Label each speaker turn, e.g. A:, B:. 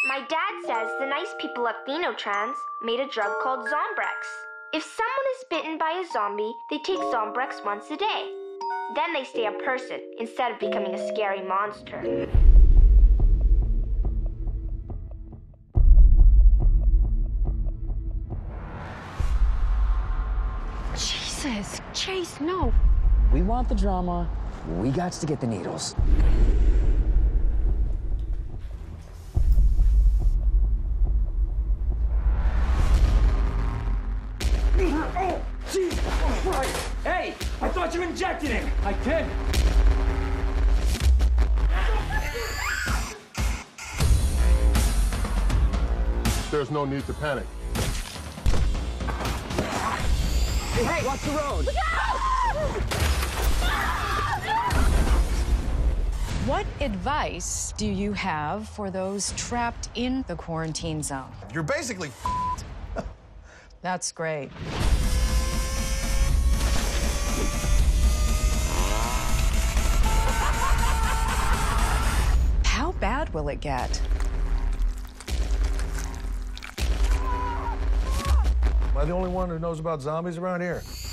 A: My dad says the nice people at Phenotrans made a drug called Zombrex. If someone is bitten by a zombie, they take Zombrex once a day. Then they stay a person instead of becoming a scary monster.
B: Jesus, Chase, no.
C: We want the drama. We got to get the needles.
D: Oh, Jesus Christ! Hey, I thought you injected him. I did.
E: There's no need to panic.
C: Hey, watch the road.
B: What advice do you have for those trapped in the quarantine zone?
F: You're basically
B: That's great. How bad will it get?
F: Am I the only one who knows about zombies around here?